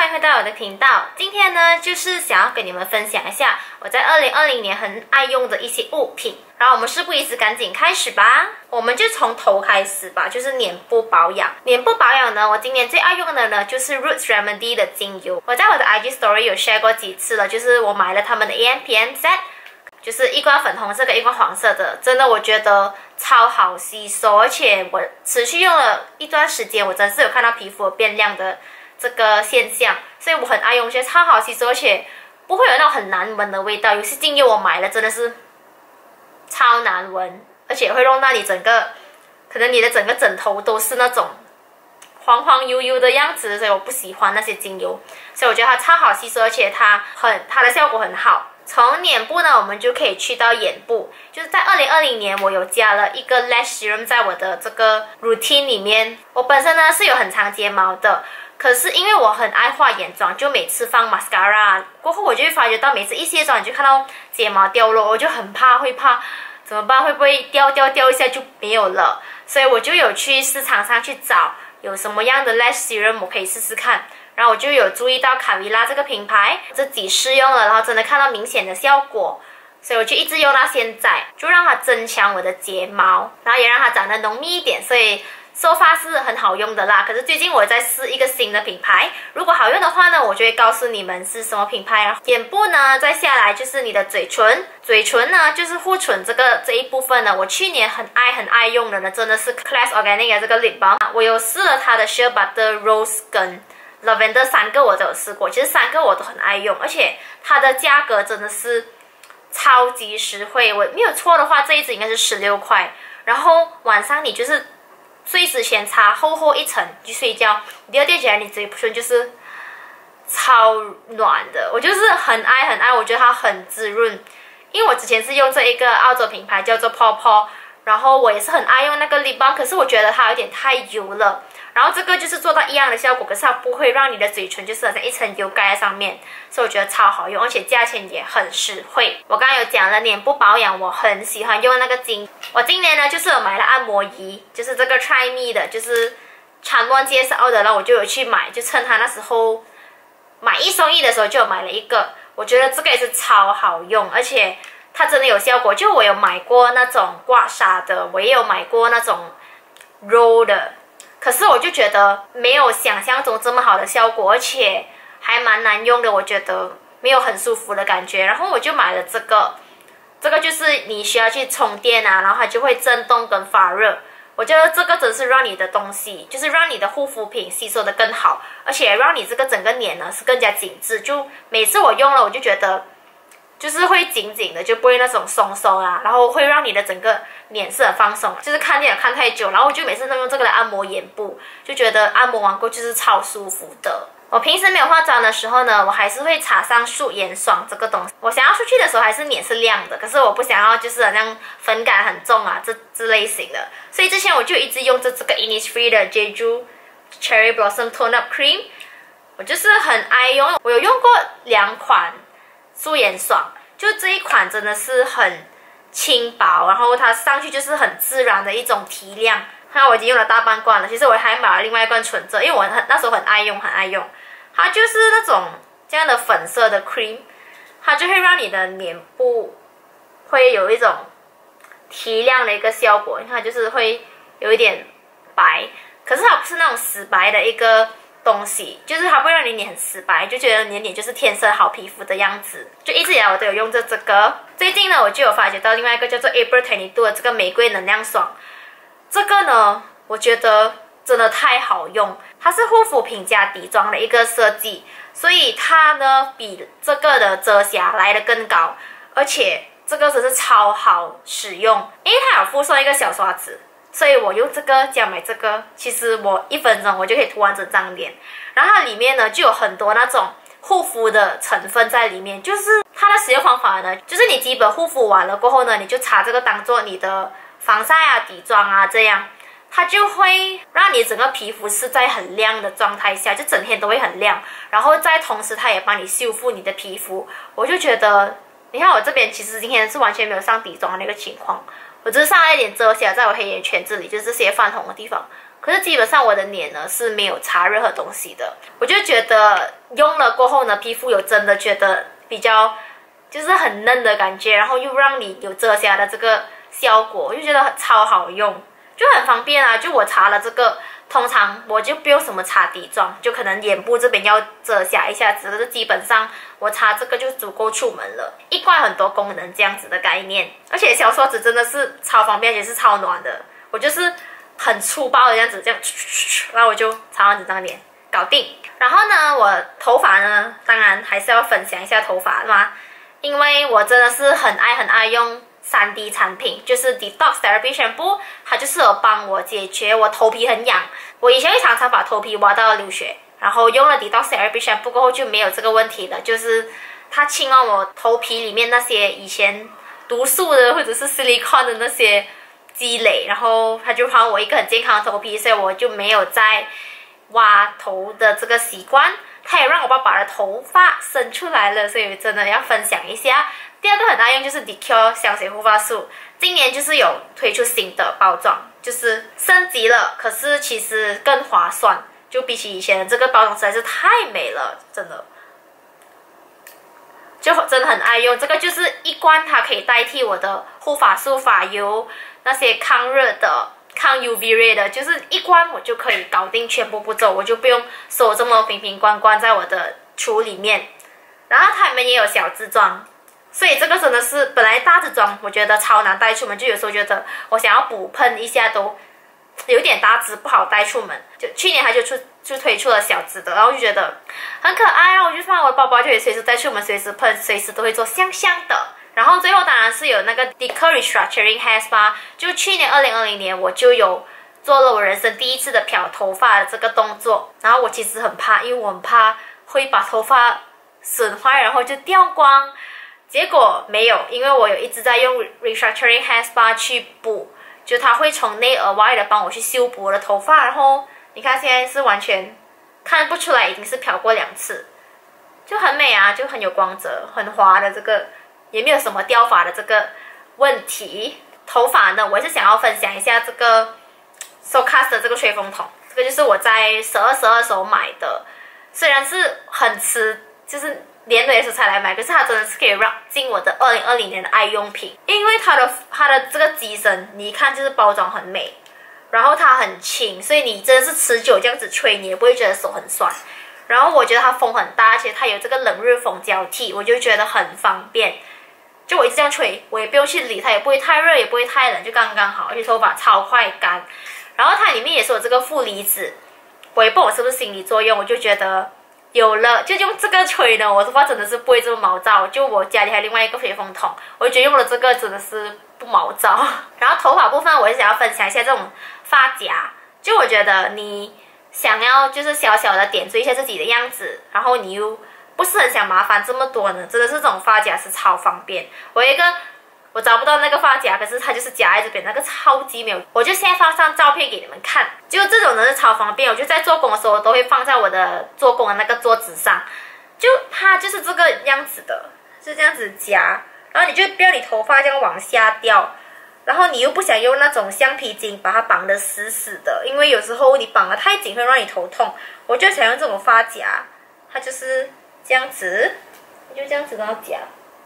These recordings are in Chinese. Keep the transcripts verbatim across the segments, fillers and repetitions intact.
迎回到我的频道。今天呢，就是想要跟你们分享一下我在二零二零年很爱用的一些物品。然后我们事不宜迟，赶紧开始吧。我们就从头开始吧，就是脸部保养。脸部保养呢，我今年最爱用的呢就是 Roots Remedy 的精油。我在我的 I G Story 有 share 过几次了，就是我买了他们的 A M P M set， 就是一罐粉红色跟一罐黄色的，真的我觉得超好吸收，而且我持续用了一段时间，我真是有看到皮肤变亮的这个现象，所以我很爱用，觉得超好吸收，而且不会有那种很难闻的味道。有些精油我买了真的是超难闻，而且会弄到你整个，可能你的整个枕头都是那种黄黄油油的样子，所以我不喜欢那些精油，所以我觉得它超好吸收，而且它很它的效果很好。从脸部呢，我们就可以去到眼部，就是在二零二零年，我有加了一个 lash serum 在我的这个 routine 里面。我本身呢是有很长睫毛的，可是因为我很爱画眼妆，就每次放 mascara 过后，我就会发觉到每次一卸妆，你就看到睫毛掉落，我就很怕，会怕怎么办？会不会掉掉掉一下就没有了？所以我就有去市场上去找有什么样的 lash serum 我可以试试看。然后我就有注意到卡薇拉这个品牌，自己试用了，然后真的看到明显的效果，所以我就一直用到现在，就让它增强我的睫毛，然后也让它长得浓密一点，所以so far是很好用的啦。可是最近我在试一个新的品牌，如果好用的话呢，我就会告诉你们是什么品牌。眼部呢，再下来就是你的嘴唇，嘴唇呢就是护唇这个这一部分呢，我去年很爱很爱用的呢，真的是 Class Organic 的这个 lip balm， 我有试了它的 Shea Butter Rose 跟Lavender 三个我都有试过，其实三个我都很爱用，而且它的价格真的是超级实惠。我没有错的话，这一支应该是十六块。然后晚上你就是睡之前擦厚厚一层去睡觉，第二天起来你嘴唇就是超暖的。我就是很爱很爱，我觉得它很滋润。因为我之前是用这一个澳洲品牌叫做 Paw Paw， 然后我也是很爱用那个 lip balm， 可是我觉得它有点太油了。然后这个就是做到一样的效果，可是它不会让你的嘴唇就是好像一层油盖在上面，所以我觉得超好用，而且价钱也很实惠。我刚刚有讲了脸部保养，我很喜欢用那个精。我今年呢就是有买了按摩仪，就是这个 Try Me 的，就是常温介绍的，然后我就有去买，就趁它那时候买一送一的时候就有买了一个。我觉得这个也是超好用，而且它真的有效果。就我有买过那种刮痧的，我也有买过那种 roll 的。可是我就觉得没有想象中这么好的效果，而且还蛮难用的，我觉得没有很舒服的感觉。然后我就买了这个，这个就是你需要去充电啊，然后它就会震动跟发热。我觉得这个真是让你的东西，就是让你的护肤品吸收的更好，而且让你这个整个脸呢是更加紧致。就每次我用了，我就觉得就是会紧紧的，就不会那种松松啊，然后会让你的整个脸是很放松，就是看电影看太久，然后我就每次都用这个来按摩眼部，就觉得按摩完过就是超舒服的。我平时没有化妆的时候呢，我还是会擦上素颜霜这个东西。我想要出去的时候还是脸是亮的，可是我不想要就是好像粉感很重啊这这类型的，所以之前我就一直用着这个 Innisfree 的 Jeju Cherry Blossom Tone Up Cream， 我就是很爱用。我有用过两款素颜霜，就这一款真的是很轻薄，然后它上去就是很自然的一种提亮。看我已经用了大半罐了，其实我还买了另外一罐存着，因为我很那时候很爱用很爱用。它就是那种这样的粉色的 cream， 它就会让你的脸部会有一种提亮的一个效果。你看就是会有一点白，可是它不是那种死白的一个东西，就是它不会让你脸很死白，就觉得你的脸就是天生好皮肤的样子。就一直以来我都有用着这个。最近呢，我就有发觉到另外一个叫做 April 二十二的这个玫瑰能量霜，这个呢，我觉得真的太好用。它是护肤品加底妆的一个设计，所以它呢比这个的遮瑕来得更高，而且这个真是超好使用，因为它有附送一个小刷子。所以我用这个加买这个，其实我一分钟我就可以涂完整张脸。然后它里面呢就有很多那种护肤的成分在里面，就是它的使用方法呢，就是你基本护肤完了过后呢，你就擦这个当做你的防晒啊、底妆啊，这样它就会让你整个皮肤是在很亮的状态下，就整天都会很亮。然后在同时它也帮你修复你的皮肤，我就觉得，你看我这边其实今天是完全没有上底妆的那个情况。我只是上了一点遮瑕在我黑眼圈这里，就是这些泛红的地方， 可是基本上我的脸呢是没有擦任何东西的。我就觉得用了过后呢，皮肤有真的觉得比较就是很嫩的感觉，然后又让你有遮瑕的这个效果，我就觉得超好用，就很方便啊。就我擦了这个，通常我就不用什么擦底妆，就可能眼部这边要遮瑕一下子，可是基本上我擦这个就足够出门了。一罐很多功能这样子的概念，而且小刷子真的是超方便，而且是超暖的。我就是很粗暴的这样子，这样，然后我就擦完整张脸，搞定。然后呢，我头发呢，当然还是要分享一下头发嘛，因为我真的是很爱很爱用三 D 产品，就是 Detox Therapy Shampoo， 它就是有帮我解决我头皮很痒。我以前会常常把头皮挖到流血，然后用了 Detox Therapy Shampoo 过后就没有这个问题了，就是它清了我头皮里面那些以前毒素的或者是 silicone 的那些积累，然后它就还我一个很健康的头皮，所以我就没有再挖头的这个习惯。它也让我爸爸的头发生出来了，所以真的要分享一下。第二个很大用就是 D Q 香水护发素，今年就是有推出新的包装，就是升级了，可是其实更划算，就比起以前的这个包装实在是太美了，真的，就真的很爱用。这个就是一罐，它可以代替我的护发素、发油那些抗热的、抗 U V ray 的，就是一罐我就可以搞定全部步骤，我就不用收这么瓶瓶罐罐在我的橱里面。然后它里面也有小支装。所以这个真的是本来大支装我觉得超难带出门，就有时候觉得我想要补喷一下都有点大支不好带出门。就去年它就出就推出了小支的，然后就觉得很可爱啊，我就放我的包包就可以随时带出门，随时喷，随时都会做香香的。然后最后当然是有那个 Decur Restructuring Hair Spa， 就去年二零二零年我就有做了我人生第一次的漂头发的这个动作。然后我其实很怕，因为我很怕会把头发损坏，然后就掉光。结果没有，因为我有一直在用 Restructuring Hair Spa 去补，就它会从内而外的帮我去修补我的头发，然后你看现在是完全看不出来已经是漂过两次，就很美啊，就很有光泽，很滑的这个，也没有什么掉发的这个问题。头发呢，我是想要分享一下这个 Socast 的这个吹风筒，这个就是我在十二十二时候买的，虽然是很迟，就是年尾的时候才来买，可是它真的是可以让进我的二零二零年的爱用品，因为它的它的这个机身，你一看就是包装很美，然后它很轻，所以你真的是持久这样子吹，你也不会觉得手很酸。然后我觉得它风很大，而且它有这个冷热风交替，我就觉得很方便。就我一直这样吹，我也不用去理它，也不会太热，也不会太冷，就刚刚好，而且头发超快干。然后它里面也是有这个负离子，我也不懂是不是心理作用，我就觉得有了，就用这个吹呢，我头发真的是不会这么毛躁。就我家里还有另外一个吹风筒，我就觉得用了这个真的是不毛躁。然后头发部分，我也想要分享一下这种发夹，就我觉得你想要就是小小的点缀一下自己的样子，然后你又不是很想麻烦这么多呢，真的是这种发夹是超方便。我有一个我找不到那个发夹，可是它就是夹在这边，那个超级美，我就现在放上照片给你们看。就这种呢是超方便，我就在做工的时候都会放在我的做工的那个桌子上，就它就是这个样子的，是这样子夹，然后你就不要你头发这样往下掉，然后你又不想用那种橡皮筋把它绑得死死的，因为有时候你绑得太紧会让你头痛，我就想用这种发夹，它就是这样子，你就这样子然后夹。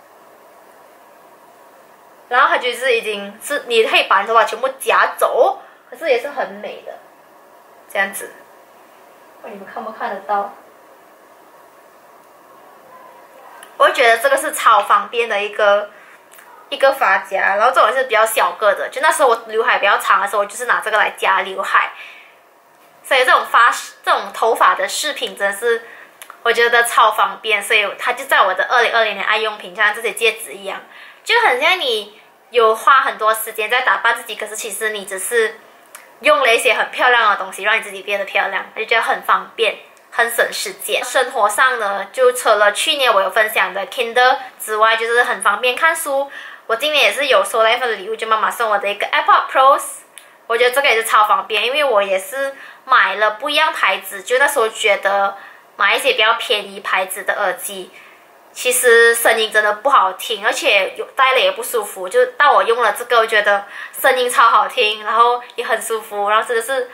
然后它就是已经是你可以把你头发全部夹走，可是也是很美的，这样子，你们看不看得到？我会觉得这个是超方便的一个一个发夹，然后这种是比较小个的，就那时候我刘海比较长的时候，我就是拿这个来夹刘海，所以这种发这种头发的饰品真的是我觉得超方便，所以它就在我的二零二零年爱用品，像这些戒指一样，就很像你有花很多时间在打扮自己，可是其实你只是用了一些很漂亮的东西让你自己变得漂亮，我就觉得很方便，很省时间。生活上呢，就除了去年我有分享的 Kindle 之外，就是很方便看书。我今年也是有收到一份礼物，就妈妈送我的一个 AirPods Pros， 我觉得这个也是超方便，因为我也是买了不一样牌子，就那时候觉得买一些比较便宜牌子的耳机，其实声音真的不好听，而且有戴了也不舒服。就到我用了这个，我觉得声音超好听，然后也很舒服，然后真的是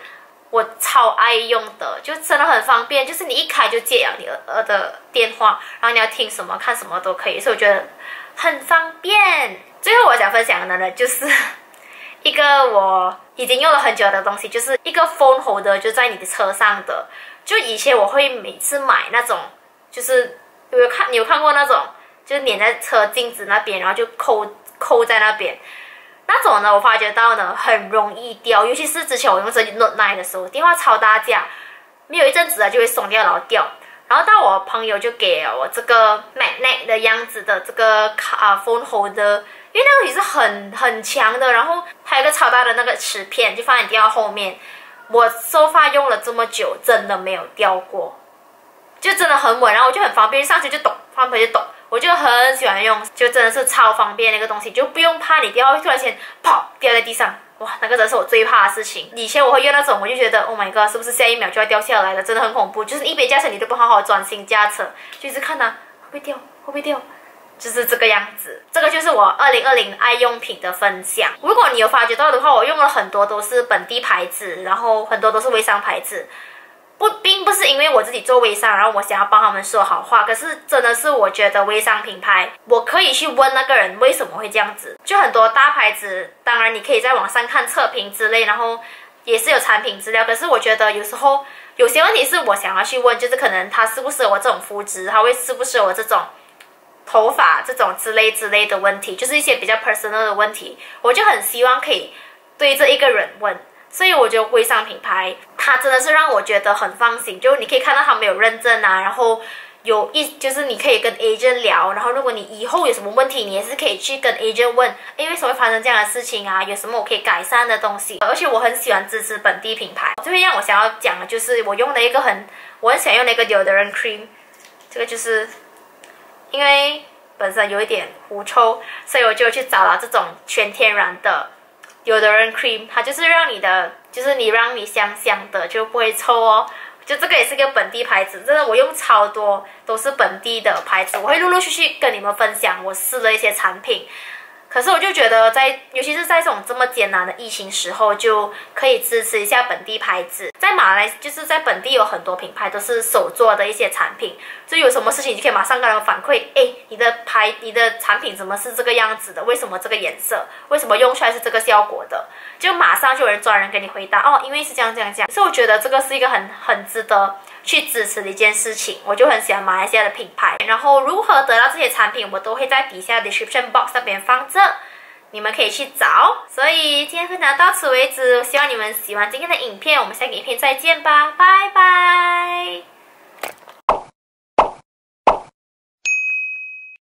我超爱用的，就真的很方便，就是你一开就接了你儿的电话，然后你要听什么看什么都可以，所以我觉得很方便。最后我想分享的呢，就是一个我已经用了很久的东西，就是一个 phone holder， 就在你的车上的。就以前我会每次买那种，就是有有看你有看过那种，就是粘在车镜子那边，然后就扣扣在那边。那种呢，我发觉到呢很容易掉，尤其是之前我用这 Note 九的时候，电话超大架，没有一阵子啊就会松掉然后掉。然后到我朋友就给了我这个 magnet 的样子的这个卡 phone holder， 因为那个也是很很强的，然后还有一个超大的那个磁片，就放在你电话后面。我收发用了这么久，真的没有掉过，就真的很稳，然后我就很方便，上去就抖，放回就抖。我就很喜欢用，就真的是超方便的一个东西，就不用怕你掉，突然间跑掉在地上，哇，那个真的是我最怕的事情。以前我会用那种，我就觉得 ，Oh my god， 是不是下一秒就要掉下来了？真的很恐怖，就是一边驾车你都不好好专心驾车，就一直看它、啊、会不会掉，会不会掉，就是这个样子。这个就是我二零二零爱用品的分享。如果你有发觉到的话，我用了很多都是本地牌子，然后很多都是微商牌子。不，并不是因为我自己做微商，然后我想要帮他们说好话，可是真的是我觉得微商品牌，我可以去问那个人为什么会这样子。就很多大牌子，当然你可以在网上看测评之类，然后也是有产品资料，可是我觉得有时候有些问题是我想要去问，就是可能它适不适合我这种肤质，它会适不适合我这种头发这种之类之类的问题，就是一些比较 personal 的问题，我就很希望可以对着一个人问。所以我觉得微商品牌它真的是让我觉得很放心，就你可以看到他们有认证啊，然后有一就是你可以跟 agent 聊，然后如果你以后有什么问题，你也是可以去跟 agent 问，哎，为什么会发生这样的事情啊？有什么我可以改善的东西？而且我很喜欢支持本地品牌。最后让我想要讲的就是我用了一个很我很喜欢用的一个 deodorant cream， 这个就是因为本身有一点狐臭，所以我就去找了这种全天然的deodorant cream， 它就是让你的，就是你让你香香的，就不会臭哦。就这个也是个本地牌子，真的我用超多都是本地的牌子，我会陆陆续续跟你们分享我试的一些产品。可是我就觉得在，尤其是在这种这么艰难的疫情时候，就可以支持一下本地牌子。在马来，就是在本地有很多品牌都是手做的一些产品，所以有什么事情你就可以马上跟他们反馈，哎，你的牌、你的产品怎么是这个样子的？为什么这个颜色？为什么用出来是这个效果的？就马上就有人专人给你回答，哦，因为是这样这样这样。所以我觉得这个是一个很很值得去支持的一件事情，我就很喜欢马来西亚的品牌。然后如何得到这些产品，我都会在底下 description box 那边放着，你们可以去找。所以今天分享到此为止，希望你们喜欢今天的影片，我们下个影片再见吧，拜拜。